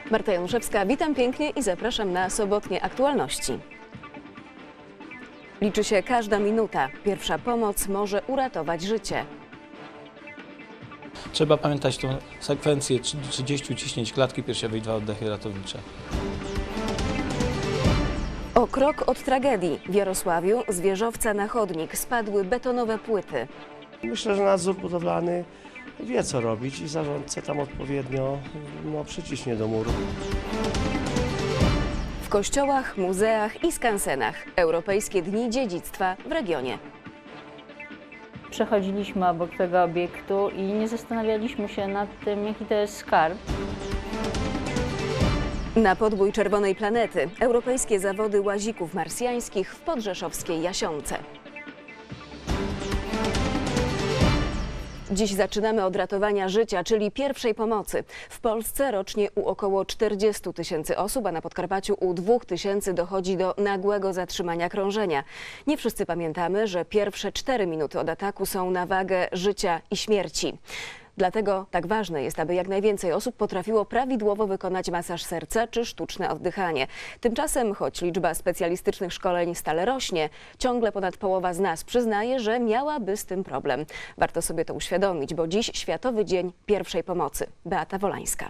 Marta Januszewska, witam pięknie i zapraszam na sobotnie aktualności. Liczy się każda minuta. Pierwsza pomoc może uratować życie. Trzeba pamiętać tą sekwencję 30 ciśnięć klatki piersiowej, 2 oddechy ratownicze. O krok od tragedii. W Jarosławiu z wieżowca na chodnik spadły betonowe płyty. Myślę, że nadzór budowlany wie, co robić i zarządca tam odpowiednio przyciśnie do muru. W kościołach, muzeach i skansenach. Europejskie Dni Dziedzictwa w regionie. Przechodziliśmy obok tego obiektu i nie zastanawialiśmy się nad tym, jaki to jest skarb. Na podbój czerwonej planety. Europejskie zawody łazików marsjańskich w podrzeszowskiej Jasionce. Dziś zaczynamy od ratowania życia, czyli pierwszej pomocy. W Polsce rocznie u około 40 000 osób, a na Podkarpaciu u 2 000 dochodzi do nagłego zatrzymania krążenia. Nie wszyscy pamiętamy, że pierwsze 4 minuty od ataku są na wagę życia i śmierci. Dlatego tak ważne jest, aby jak najwięcej osób potrafiło prawidłowo wykonać masaż serca czy sztuczne oddychanie. Tymczasem, choć liczba specjalistycznych szkoleń stale rośnie, ciągle ponad połowa z nas przyznaje, że miałaby z tym problem. Warto sobie to uświadomić, bo dziś Światowy Dzień Pierwszej Pomocy. Beata Wolańska.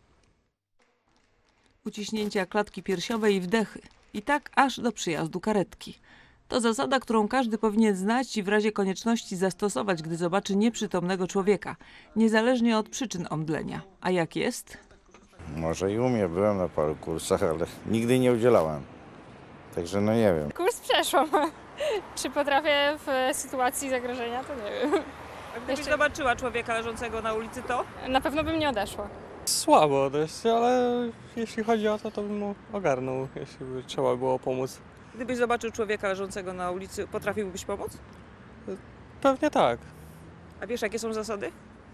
Uciśnięcia klatki piersiowej i wdechy. I tak aż do przyjazdu karetki. To zasada, którą każdy powinien znać i w razie konieczności zastosować, gdy zobaczy nieprzytomnego człowieka, niezależnie od przyczyn omdlenia. A jak jest? Może i umiem, byłem na paru kursach, ale nigdy nie udzielałem. Także no nie wiem. Kurs przeszłam. Czy potrafię w sytuacji zagrożenia, to nie wiem. A gdybyś zobaczyła człowieka leżącego na ulicy, to? Na pewno bym nie odeszła. Słabo dość, ale jeśli chodzi o to, to bym mu ogarnął, jeśli by trzeba było pomóc. Gdybyś zobaczył człowieka leżącego na ulicy, potrafiłbyś pomóc? Pewnie tak. A wiesz, jakie są zasady?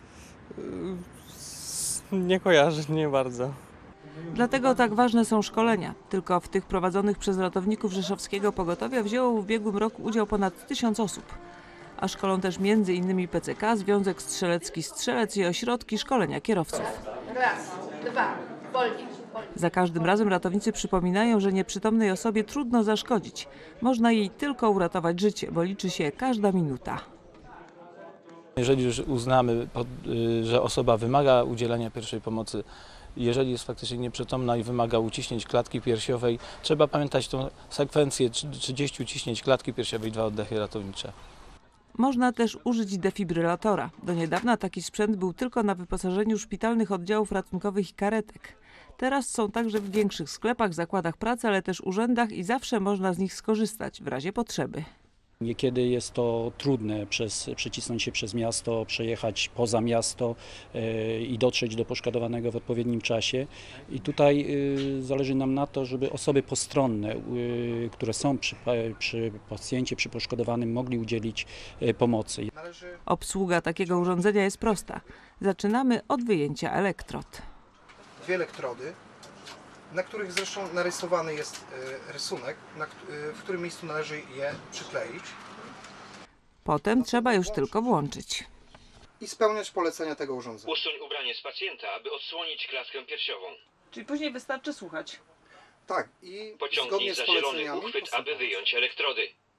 Nie kojarzę, nie bardzo. Dlatego tak ważne są szkolenia. Tylko w tych prowadzonych przez ratowników rzeszowskiego pogotowia wzięło w ubiegłym roku udział ponad 1000 osób. A szkolą też m.in. PCK, Związek Strzelecki Strzelec i ośrodki szkolenia kierowców. Raz, dwa, wolniej. Za każdym razem ratownicy przypominają, że nieprzytomnej osobie trudno zaszkodzić. Można jej tylko uratować życie, bo liczy się każda minuta. Jeżeli już uznamy, że osoba wymaga udzielenia pierwszej pomocy, jeżeli jest faktycznie nieprzytomna i wymaga uciśnięć klatki piersiowej, trzeba pamiętać tą sekwencję 30 ciśnięć klatki piersiowej, 2 oddechy ratownicze. Można też użyć defibrylatora. Do niedawna taki sprzęt był tylko na wyposażeniu szpitalnych oddziałów ratunkowych i karetek. Teraz są także w większych sklepach, zakładach pracy, ale też urzędach i zawsze można z nich skorzystać w razie potrzeby. Niekiedy jest to trudne przecisnąć się przez miasto, przejechać poza miasto i dotrzeć do poszkodowanego w odpowiednim czasie. I tutaj zależy nam na to, żeby osoby postronne, które są przy pacjencie, przy poszkodowanym, mogli udzielić pomocy. Obsługa takiego urządzenia jest prosta. Zaczynamy od wyjęcia elektrod. 2 elektrody, na których zresztą narysowany jest rysunek, w którym miejscu należy je przykleić. Potem trzeba już tylko włączyć. I spełniać polecenia tego urządzenia. Usuń ubranie z pacjenta, aby odsłonić klatkę piersiową. Czyli później wystarczy słuchać. Tak, i pociągnij zgodnie z za zielony poleceniami uchwyt, aby wyjąć elektrody.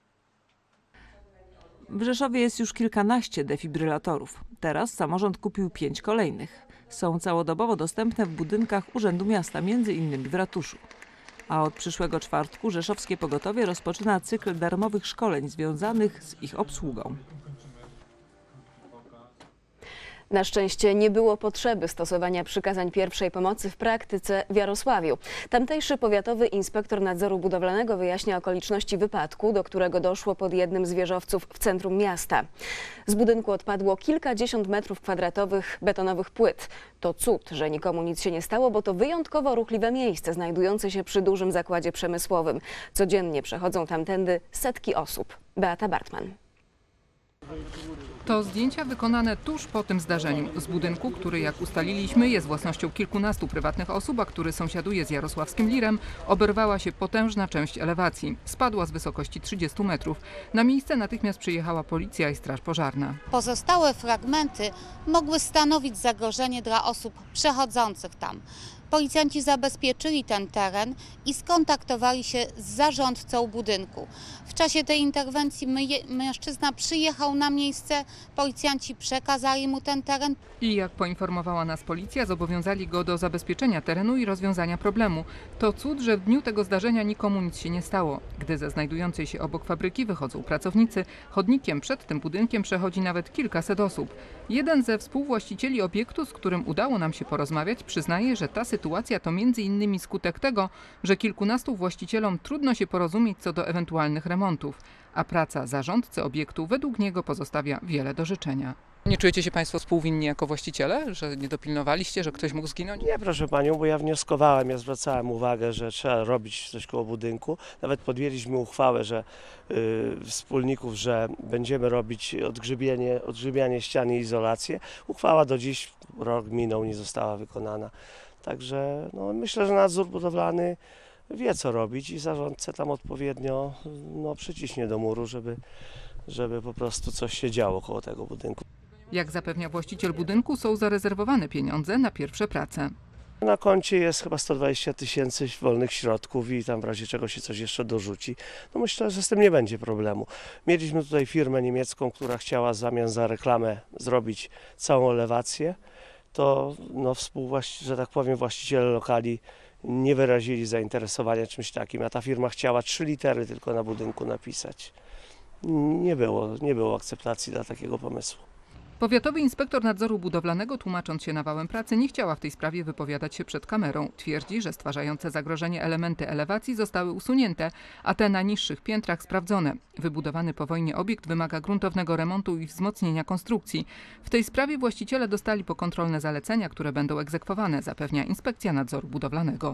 W Rzeszowie jest już kilkanaście defibrylatorów. Teraz samorząd kupił 5 kolejnych. Są całodobowo dostępne w budynkach Urzędu Miasta, m.in. w ratuszu. A od przyszłego czwartku Rzeszowskie Pogotowie rozpoczyna cykl darmowych szkoleń związanych z ich obsługą. Na szczęście nie było potrzeby stosowania przykazań pierwszej pomocy w praktyce w Jarosławiu. Tamtejszy powiatowy inspektor nadzoru budowlanego wyjaśnia okoliczności wypadku, do którego doszło pod jednym z wieżowców w centrum miasta. Z budynku odpadło kilkadziesiąt metrów kwadratowych betonowych płyt. To cud, że nikomu nic się nie stało, bo to wyjątkowo ruchliwe miejsce znajdujące się przy dużym zakładzie przemysłowym. Codziennie przechodzą tamtędy setki osób. Beata Bartman. To zdjęcia wykonane tuż po tym zdarzeniu. Z budynku, który jak ustaliliśmy jest własnością kilkunastu prywatnych osób, a który sąsiaduje z jarosławskim Lirem, oberwała się potężna część elewacji. Spadła z wysokości 30 metrów. Na miejsce natychmiast przyjechała policja i straż pożarna. Pozostałe fragmenty mogły stanowić zagrożenie dla osób przechodzących tam. Policjanci zabezpieczyli ten teren i skontaktowali się z zarządcą budynku. W czasie tej interwencji mężczyzna przyjechał na miejsce, policjanci przekazali mu ten teren. I jak poinformowała nas policja, zobowiązali go do zabezpieczenia terenu i rozwiązania problemu. To cud, że w dniu tego zdarzenia nikomu nic się nie stało. Gdy ze znajdującej się obok fabryki wychodzą pracownicy, chodnikiem przed tym budynkiem przechodzi nawet kilkaset osób. Jeden ze współwłaścicieli obiektu, z którym udało nam się porozmawiać, przyznaje, że ta sytuacja to m.in. skutek tego, że kilkunastu właścicielom trudno się porozumieć co do ewentualnych remontów, a praca zarządcy obiektu według niego pozostawia wiele do życzenia. Nie czujecie się Państwo współwinni jako właściciele, że nie dopilnowaliście, że ktoś mógł zginąć? Nie, proszę Panią, bo ja wnioskowałem, ja zwracałem uwagę, że trzeba robić coś koło budynku. Nawet podjęliśmy uchwałę, że wspólników, że będziemy robić odgrzybianie ścian i izolację. Uchwała do dziś, rok minął, nie została wykonana. Także no, myślę, że nadzór budowlany wie, co robić i zarządcę tam odpowiednio przyciśnie do muru, żeby po prostu coś się działo koło tego budynku. Jak zapewnia właściciel budynku, są zarezerwowane pieniądze na pierwsze prace. Na koncie jest chyba 120 000 wolnych środków i tam w razie czego się coś jeszcze dorzuci. No myślę, że z tym nie będzie problemu. Mieliśmy tutaj firmę niemiecką, która chciała w zamian za reklamę zrobić całą elewację. To że tak powiem, właściciele lokali nie wyrazili zainteresowania czymś takim, a ta firma chciała 3 litery tylko na budynku napisać. Nie było akceptacji dla takiego pomysłu. Powiatowy inspektor nadzoru budowlanego, tłumacząc się nawałem pracy, nie chciała w tej sprawie wypowiadać się przed kamerą. Twierdzi, że stwarzające zagrożenie elementy elewacji zostały usunięte, a te na niższych piętrach sprawdzone. Wybudowany po wojnie obiekt wymaga gruntownego remontu i wzmocnienia konstrukcji. W tej sprawie właściciele dostali pokontrolne zalecenia, które będą egzekwowane, zapewnia Inspekcja Nadzoru Budowlanego.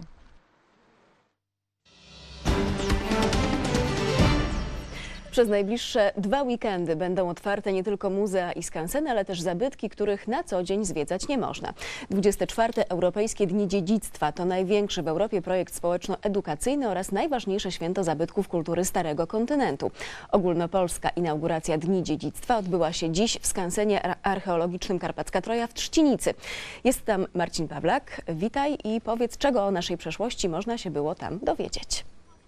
Przez najbliższe 2 weekendy będą otwarte nie tylko muzea i skanseny, ale też zabytki, których na co dzień zwiedzać nie można. 24. Europejskie Dni Dziedzictwa to największy w Europie projekt społeczno-edukacyjny oraz najważniejsze święto zabytków kultury Starego Kontynentu. Ogólnopolska inauguracja Dni Dziedzictwa odbyła się dziś w skansenie archeologicznym Karpacka Troja w Trzcinicy. Jest tam Marcin Pawlak. Witaj i powiedz, czego o naszej przeszłości można się było tam dowiedzieć.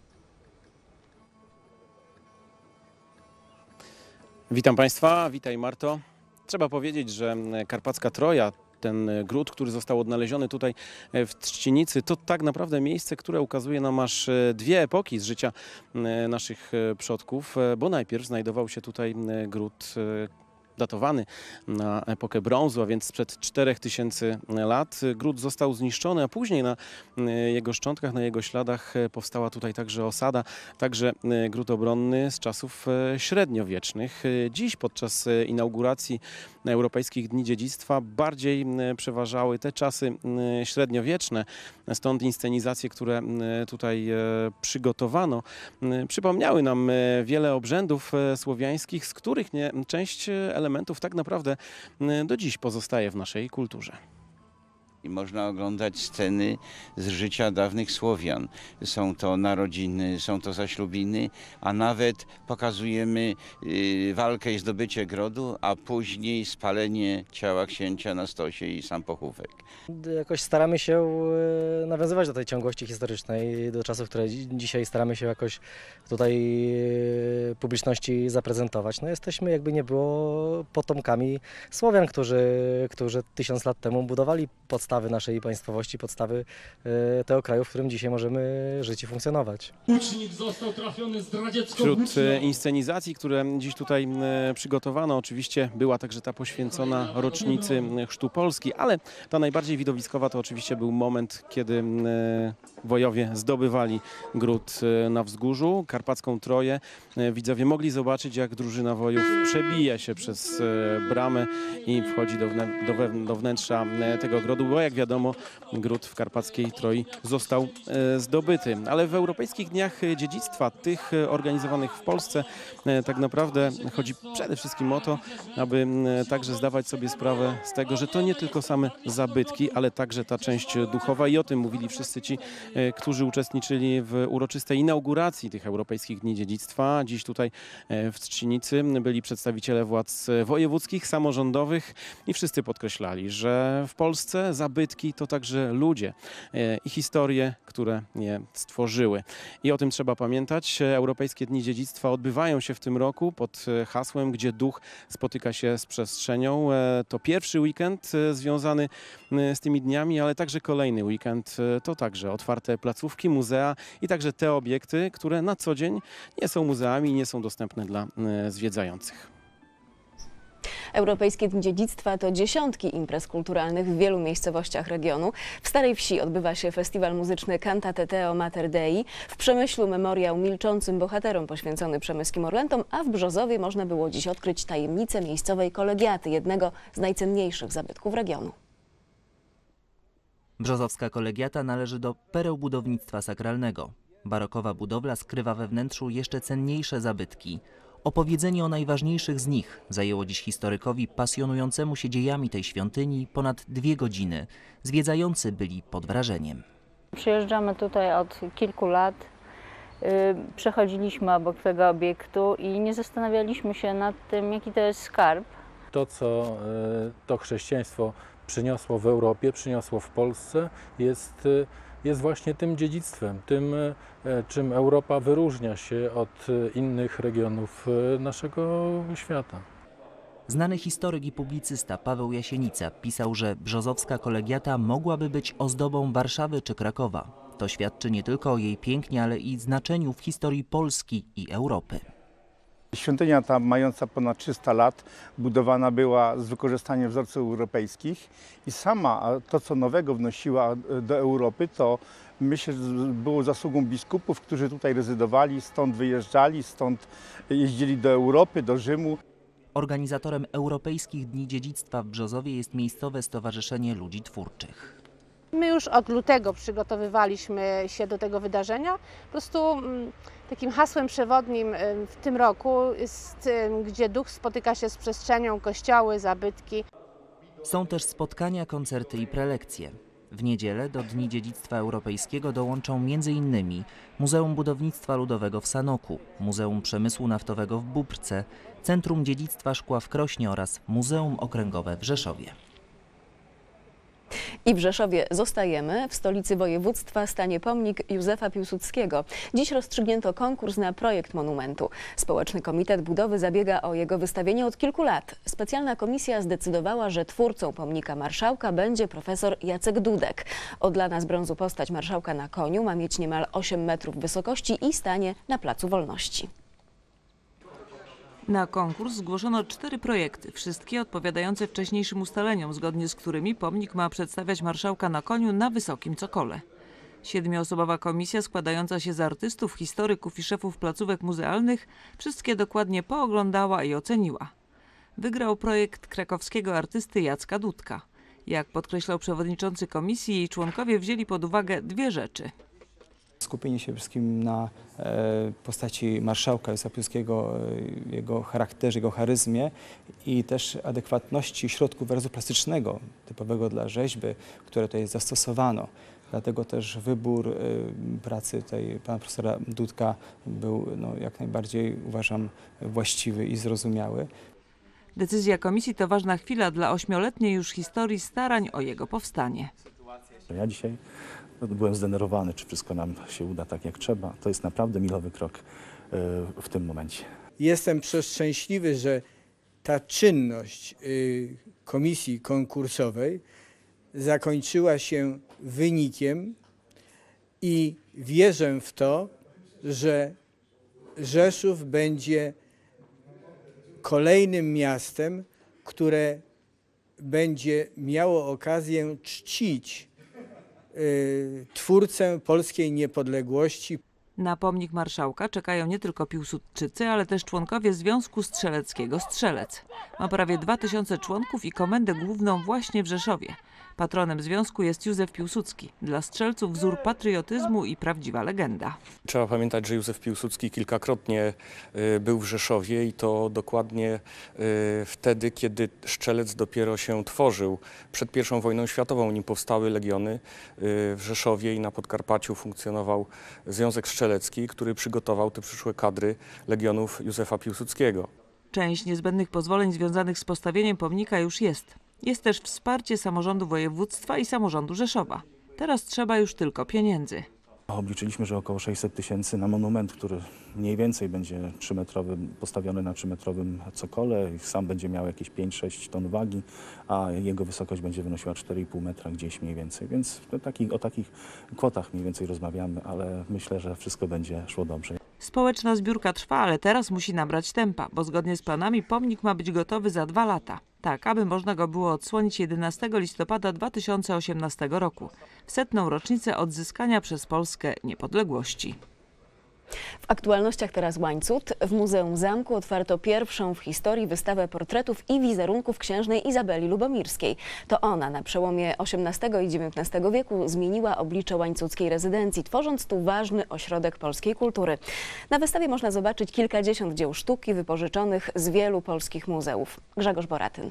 Witam Państwa, witaj Marto. Trzeba powiedzieć, że Karpacka Troja, ten gród, który został odnaleziony tutaj w Trzcinicy, to tak naprawdę miejsce, które ukazuje nam aż 2 epoki z życia naszych przodków, bo najpierw znajdował się tutaj gród datowany na epokę brązu, a więc sprzed 4000 lat. Gród został zniszczony, a później na jego szczątkach, na jego śladach powstała tutaj także osada, także gród obronny z czasów średniowiecznych. Dziś podczas inauguracji Europejskich Dni Dziedzictwa bardziej przeważały te czasy średniowieczne, stąd inscenizacje, które tutaj przygotowano, przypomniały nam wiele obrzędów słowiańskich, z których część elementów tak naprawdę do dziś pozostaje w naszej kulturze. I można oglądać sceny z życia dawnych Słowian. Są to narodziny, są to zaślubiny, a nawet pokazujemy walkę i zdobycie grodu, a później spalenie ciała księcia na stosie i sam pochówek. Jakoś staramy się nawiązywać do tej ciągłości historycznej, do czasów, które dzisiaj staramy się jakoś tutaj publiczności zaprezentować. No jesteśmy, jakby nie było, potomkami Słowian, którzy 1000 lat temu budowali podstawy naszej państwowości, podstawy tego kraju, w którym dzisiaj możemy żyć i funkcjonować. Łucznik został trafiony zdradziecką Wśród inscenizacji, które dziś tutaj przygotowano, oczywiście była także ta poświęcona rocznicy chrztu Polski, ale ta najbardziej widowiskowa to oczywiście był moment, kiedy wojowie zdobywali gród na wzgórzu, Karpacką Troję. Widzowie mogli zobaczyć, jak drużyna wojów przebija się przez bramę i wchodzi do wnętrza tego grodu, bo jak wiadomo, gród w Karpackiej Troi został zdobyty. Ale w Europejskich Dniach Dziedzictwa, tych organizowanych w Polsce, tak naprawdę chodzi przede wszystkim o to, aby także zdawać sobie sprawę z tego, że to nie tylko same zabytki, ale także ta część duchowa i o tym mówili wszyscy ci, którzy uczestniczyli w uroczystej inauguracji tych Europejskich Dni Dziedzictwa. Dziś tutaj w Trzcinicy byli przedstawiciele władz wojewódzkich, samorządowych i wszyscy podkreślali, że w Polsce zabytki zabytki to także ludzie i historie, które je stworzyły. I o tym trzeba pamiętać. Europejskie Dni Dziedzictwa odbywają się w tym roku pod hasłem "Gdzie duch spotyka się z przestrzenią". To pierwszy weekend związany z tymi dniami, ale także kolejny weekend to także otwarte placówki, muzea i także te obiekty, które na co dzień nie są muzeami i nie są dostępne dla zwiedzających. Europejskie Dni Dziedzictwa to dziesiątki imprez kulturalnych w wielu miejscowościach regionu. W Starej Wsi odbywa się festiwal muzyczny Cantate Deo Mater Dei, w Przemyślu memoriał milczącym bohaterom poświęcony przemyskim orlentom, a w Brzozowie można było dziś odkryć tajemnicę miejscowej kolegiaty, jednego z najcenniejszych zabytków regionu. Brzozowska kolegiata należy do pereł budownictwa sakralnego. Barokowa budowla skrywa we wnętrzu jeszcze cenniejsze zabytki. Opowiedzenie o najważniejszych z nich zajęło dziś historykowi pasjonującemu się dziejami tej świątyni ponad 2 godziny. Zwiedzający byli pod wrażeniem. Przyjeżdżamy tutaj od kilku lat. Przechodziliśmy obok tego obiektu i nie zastanawialiśmy się nad tym, jaki to jest skarb. To, co to chrześcijaństwo przyniosło w Europie, przyniosło w Polsce, jest właśnie tym dziedzictwem, tym, czym Europa wyróżnia się od innych regionów naszego świata. Znany historyk i publicysta Paweł Jasienica pisał, że brzozowska kolegiata mogłaby być ozdobą Warszawy czy Krakowa. To świadczy nie tylko o jej pięknie, ale i znaczeniu w historii Polski i Europy. Świątynia ta, mająca ponad 300 lat, budowana była z wykorzystaniem wzorców europejskich i sama to, co nowego wnosiła do Europy, to myślę, że było zasługą biskupów, którzy tutaj rezydowali, stąd wyjeżdżali, stąd jeździli do Europy, do Rzymu. Organizatorem Europejskich Dni Dziedzictwa w Brzozowie jest miejscowe Stowarzyszenie Ludzi Twórczych. My już od lutego przygotowywaliśmy się do tego wydarzenia. Po prostu takim hasłem przewodnim w tym roku jest "Gdzie duch spotyka się z przestrzenią", kościoły, zabytki. Są też spotkania, koncerty i prelekcje. W niedzielę do Dni Dziedzictwa Europejskiego dołączą m.in. Muzeum Budownictwa Ludowego w Sanoku, Muzeum Przemysłu Naftowego w Bóbrce, Centrum Dziedzictwa Szkła w Krośnie oraz Muzeum Okręgowe w Rzeszowie. I w Rzeszowie zostajemy. W stolicy województwa stanie pomnik Józefa Piłsudskiego. Dziś rozstrzygnięto konkurs na projekt monumentu. Społeczny Komitet Budowy zabiega o jego wystawienie od kilku lat. Specjalna komisja zdecydowała, że twórcą pomnika marszałka będzie profesor Jacek Dudek. Odlana z brązu postać marszałka na koniu ma mieć niemal 8 metrów wysokości i stanie na Placu Wolności. Na konkurs zgłoszono 4 projekty, wszystkie odpowiadające wcześniejszym ustaleniom, zgodnie z którymi pomnik ma przedstawiać marszałka na koniu na wysokim cokole. 7-osobowa komisja składająca się z artystów, historyków i szefów placówek muzealnych wszystkie dokładnie pooglądała i oceniła. Wygrał projekt krakowskiego artysty Jacka Dudka. Jak podkreślał przewodniczący komisji, jej członkowie wzięli pod uwagę 2 rzeczy. Skupienie się przede wszystkim na postaci marszałka Józefa Piłsudskiego, jego charakterze, jego charyzmie i też adekwatności środków wyrazu plastycznego, typowego dla rzeźby, które tutaj zastosowano. Dlatego też wybór pracy pana profesora Dudka był jak najbardziej, uważam, właściwy i zrozumiały. Decyzja komisji to ważna chwila dla 8-letniej już historii starań o jego powstanie. Ja dzisiaj byłem zdenerwowany, czy wszystko nam się uda tak jak trzeba. To jest naprawdę milowy krok w tym momencie. Jestem przeszczęśliwy, że ta czynność komisji konkursowej zakończyła się wynikiem i wierzę w to, że Rzeszów będzie kolejnym miastem, które będzie miało okazję czcić twórcę polskiej niepodległości. Na pomnik marszałka czekają nie tylko piłsudczycy, ale też członkowie Związku Strzeleckiego Strzelec. Ma prawie 2000 członków i komendę główną właśnie w Rzeszowie. Patronem związku jest Józef Piłsudski. Dla strzelców wzór patriotyzmu i prawdziwa legenda. Trzeba pamiętać, że Józef Piłsudski kilkakrotnie był w Rzeszowie i to dokładnie wtedy, kiedy Strzelec dopiero się tworzył. Przed I wojną światową, nim powstały legiony w Rzeszowie i na Podkarpaciu funkcjonował Związek Strzelecki, który przygotował te przyszłe kadry legionów Józefa Piłsudskiego. Część niezbędnych pozwoleń związanych z postawieniem pomnika już jest. Jest też wsparcie samorządu województwa i samorządu Rzeszowa. Teraz trzeba już tylko pieniędzy. Obliczyliśmy, że około 600 tysięcy na monument, który mniej więcej będzie 3-metrowy, postawiony na 3-metrowym cokole i sam będzie miał jakieś 5-6 ton wagi, a jego wysokość będzie wynosiła 4,5 metra gdzieś mniej więcej. Więc o takich kwotach mniej więcej rozmawiamy, ale myślę, że wszystko będzie szło dobrze. Społeczna zbiórka trwa, ale teraz musi nabrać tempa, bo zgodnie z planami pomnik ma być gotowy za 2 lata. Tak, aby można go było odsłonić 11 listopada 2018 roku, w 100. rocznicę odzyskania przez Polskę niepodległości. W aktualnościach teraz łańcut. W Muzeum Zamku otwarto pierwszą w historii wystawę portretów i wizerunków księżnej Izabeli Lubomirskiej. To ona na przełomie XVIII i XIX wieku zmieniła oblicze łańcuckiej rezydencji, tworząc tu ważny ośrodek polskiej kultury. Na wystawie można zobaczyć kilkadziesiąt dzieł sztuki wypożyczonych z wielu polskich muzeów. Grzegorz Boratyn.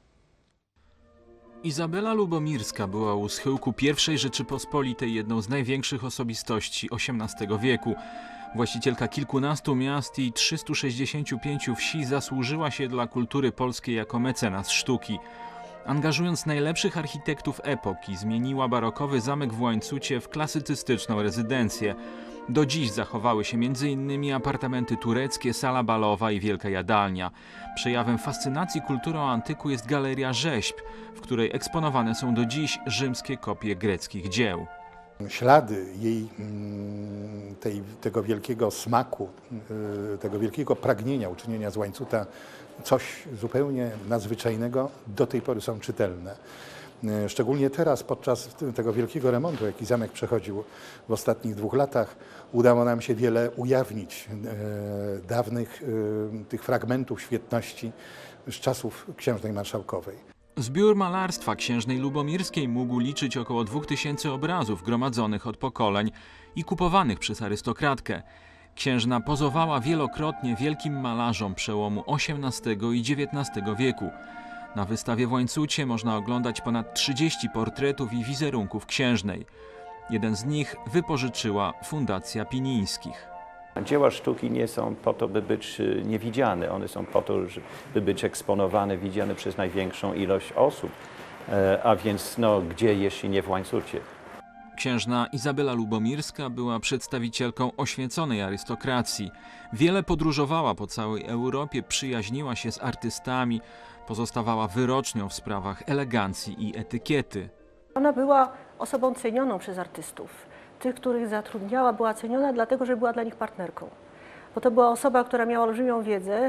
Izabela Lubomirska była u schyłku I Rzeczypospolitej jedną z największych osobistości XVIII wieku. Właścicielka kilkunastu miast i 365 wsi zasłużyła się dla kultury polskiej jako mecenas sztuki. Angażując najlepszych architektów epoki, zmieniła barokowy zamek w Łańcucie w klasycystyczną rezydencję. Do dziś zachowały się m.in. apartamenty tureckie, sala balowa i wielka jadalnia. Przejawem fascynacji kulturą antyku jest galeria rzeźb, w której eksponowane są do dziś rzymskie kopie greckich dzieł. Ślady jej tego wielkiego smaku, tego wielkiego pragnienia uczynienia z Łańcuta coś zupełnie nadzwyczajnego do tej pory są czytelne. Szczególnie teraz, podczas tego wielkiego remontu, jaki zamek przechodził w ostatnich 2 latach, udało nam się wiele ujawnić dawnych tych fragmentów świetności z czasów księżnej marszałkowej. Zbiór malarstwa księżnej Lubomirskiej mógł liczyć około 2000 obrazów gromadzonych od pokoleń i kupowanych przez arystokratkę. Księżna pozowała wielokrotnie wielkim malarzom przełomu XVIII i XIX wieku. Na wystawie w Łańcucie można oglądać ponad 30 portretów i wizerunków księżnej. Jeden z nich wypożyczyła Fundacja Pinińskich. Dzieła sztuki nie są po to, by być niewidziane. One są po to, by być eksponowane, widziane przez największą ilość osób. A więc gdzie, jeśli nie w Łańcucie? Księżna Izabela Lubomirska była przedstawicielką oświeconej arystokracji. Wiele podróżowała po całej Europie, przyjaźniła się z artystami, pozostawała wyrocznią w sprawach elegancji i etykiety. Ona była osobą cenioną przez artystów. Tych, których zatrudniała, była ceniona dlatego, że była dla nich partnerką. Bo to była osoba, która miała olbrzymią wiedzę,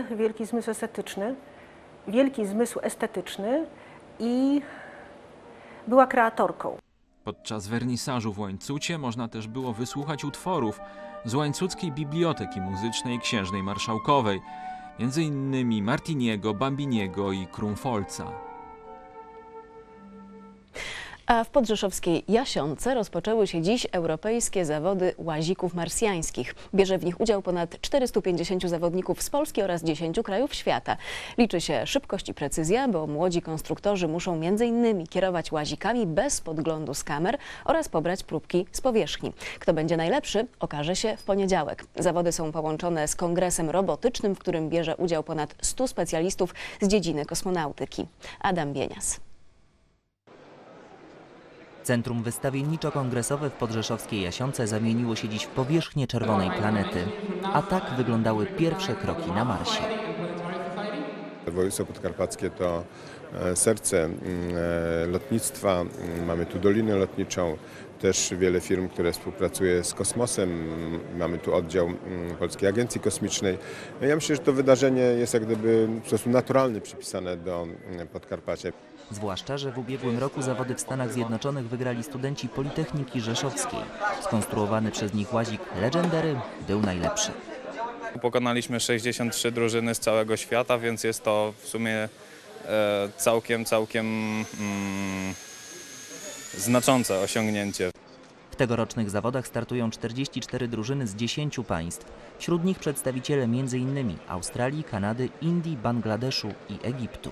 wielki zmysł estetyczny i była kreatorką. Podczas wernisażu w Łańcucie można też było wysłuchać utworów z Łańcuckiej Biblioteki Muzycznej Księżnej Marszałkowej, m.in. Martiniego, Bambiniego i Krumfolca. A w podrzeszowskiej Jasionce rozpoczęły się dziś europejskie zawody łazików marsjańskich. Bierze w nich udział ponad 450 zawodników z Polski oraz 10 krajów świata. Liczy się szybkość i precyzja, bo młodzi konstruktorzy muszą m.in. kierować łazikami bez podglądu z kamer oraz pobrać próbki z powierzchni. Kto będzie najlepszy, okaże się w poniedziałek. Zawody są połączone z kongresem robotycznym, w którym bierze udział ponad 100 specjalistów z dziedziny kosmonautyki. Adam Bienias. Centrum wystawienniczo-kongresowe w podrzeszowskiej Jasionce zamieniło się dziś w powierzchnię czerwonej planety. A tak wyglądały pierwsze kroki na Marsie. Województwo podkarpackie to serce lotnictwa. Mamy tu dolinę lotniczą, też wiele firm, które współpracuje z kosmosem. Mamy tu oddział Polskiej Agencji Kosmicznej. Ja myślę, że to wydarzenie jest jak gdyby w sposób naturalny przypisane do Podkarpacia. Zwłaszcza, że w ubiegłym roku zawody w Stanach Zjednoczonych wygrali studenci Politechniki Rzeszowskiej. Skonstruowany przez nich łazik Legendary był najlepszy. Pokonaliśmy 63 drużyny z całego świata, więc jest to w sumie całkiem znaczące osiągnięcie. W tegorocznych zawodach startują 44 drużyny z 10 państw. Wśród nich przedstawiciele m.in. Australii, Kanady, Indii, Bangladeszu i Egiptu.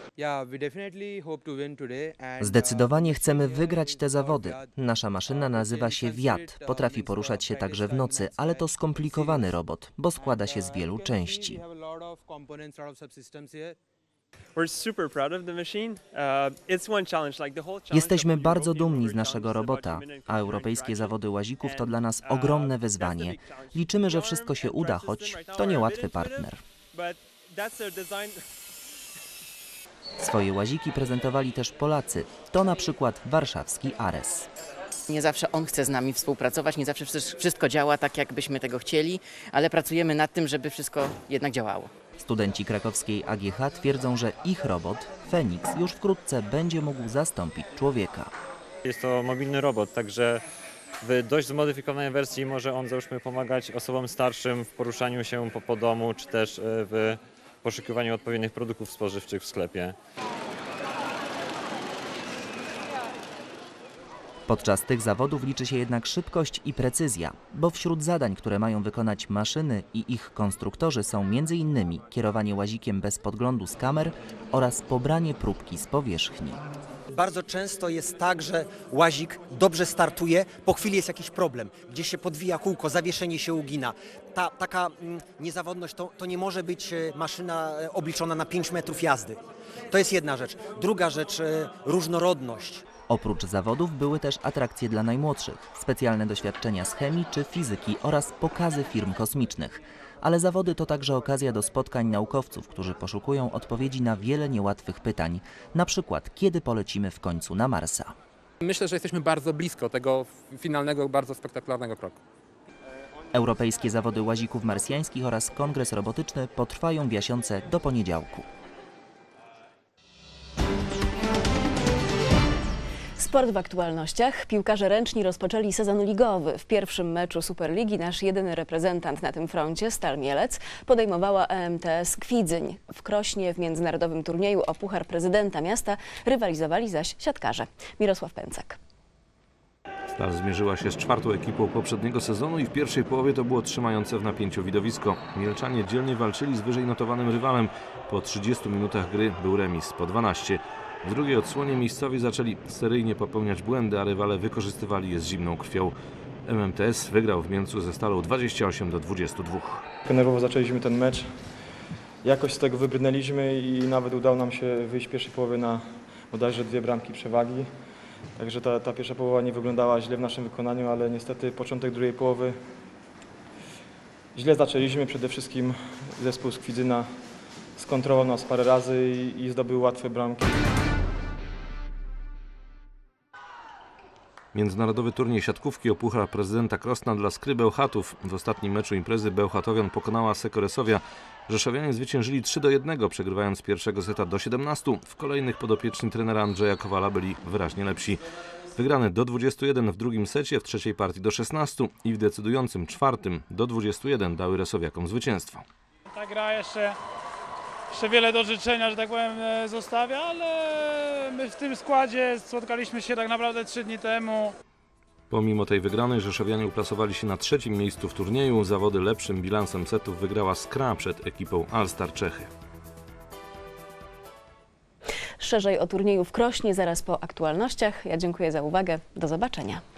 Zdecydowanie chcemy wygrać te zawody. Nasza maszyna nazywa się Wiat. Potrafi poruszać się także w nocy, ale to skomplikowany robot, bo składa się z wielu części. Jesteśmy bardzo dumni z naszego robota, a europejskie zawody łazików to dla nas ogromne wyzwanie. Liczymy, że wszystko się uda, choć to niełatwy partner. Swoje łaziki prezentowali też Polacy. To na przykład warszawski Ares. Nie zawsze on chce z nami współpracować, nie zawsze wszystko działa tak, jak byśmy tego chcieli, ale pracujemy nad tym, żeby wszystko jednak działało. Studenci krakowskiej AGH twierdzą, że ich robot, Fenix, już wkrótce będzie mógł zastąpić człowieka. Jest to mobilny robot, także w dość zmodyfikowanej wersji może on, załóżmy, pomagać osobom starszym w poruszaniu się po domu, czy też w poszukiwaniu odpowiednich produktów spożywczych w sklepie. Podczas tych zawodów liczy się jednak szybkość i precyzja, bo wśród zadań, które mają wykonać maszyny i ich konstruktorzy są m.in. kierowanie łazikiem bez podglądu z kamer oraz pobranie próbki z powierzchni. Bardzo często jest tak, że łazik dobrze startuje, po chwili jest jakiś problem, gdzieś się podwija kółko, zawieszenie się ugina. Taka niezawodność to nie może być maszyna obliczona na 5 metrów jazdy. To jest jedna rzecz. Druga rzecz, różnorodność. Oprócz zawodów były też atrakcje dla najmłodszych, specjalne doświadczenia z chemii czy fizyki oraz pokazy firm kosmicznych. Ale zawody to także okazja do spotkań naukowców, którzy poszukują odpowiedzi na wiele niełatwych pytań. Na przykład, kiedy polecimy w końcu na Marsa. Myślę, że jesteśmy bardzo blisko tego finalnego, bardzo spektakularnego kroku. Europejskie zawody łazików marsjańskich oraz kongres robotyczny potrwają w Jasiące do poniedziałku. Sport w aktualnościach. Piłkarze ręczni rozpoczęli sezon ligowy. W pierwszym meczu Superligi nasz jedyny reprezentant na tym froncie, Stal Mielec, podejmowała EMTS Kwidzyń. W Krośnie w międzynarodowym turnieju o Puchar Prezydenta Miasta rywalizowali zaś siatkarze. Mirosław Pęcek. Stal zmierzyła się z czwartą ekipą poprzedniego sezonu i w pierwszej połowie to było trzymające w napięciu widowisko. Mielczanie dzielnie walczyli z wyżej notowanym rywalem. Po 30 minutach gry był remis po 12. W drugiej odsłonie miejscowi zaczęli seryjnie popełniać błędy, a rywale wykorzystywali je z zimną krwią. MMTS wygrał w Mielcu ze Stalą 28-22. Nerwowo zaczęliśmy ten mecz. Jakoś z tego wybrnęliśmy i nawet udało nam się wyjść w pierwszej połowie na bodajże 2 bramki przewagi. Także ta pierwsza połowa nie wyglądała źle w naszym wykonaniu, ale niestety początek drugiej połowy źle zaczęliśmy. Przede wszystkim zespół z Kwidzyna skontrował nas parę razy i zdobył łatwe bramki. Międzynarodowy turniej siatkówki o Puchar Prezydenta Krosna dla Skry Bełchatów. W ostatnim meczu imprezy Bełchatowian pokonała Sekoresowia. Rzeszowianie zwyciężyli 3-1, przegrywając pierwszego seta do 17. W kolejnych podopieczni trenera Andrzeja Kowala byli wyraźnie lepsi. Wygrane do 21 w drugim secie, w trzeciej partii do 16 i w decydującym czwartym do 21 dały Resowiakom zwycięstwo. Ta gra jeszcze wiele do życzenia, że tak powiem, zostawia, ale my w tym składzie spotkaliśmy się tak naprawdę 3 dni temu. Pomimo tej wygranej Rzeszowianie uplasowali się na 3. miejscu w turnieju. Zawody lepszym bilansem setów wygrała Skra przed ekipą Alstar Czechy. Szerzej o turnieju w Krośnie zaraz po aktualnościach. Ja dziękuję za uwagę. Do zobaczenia.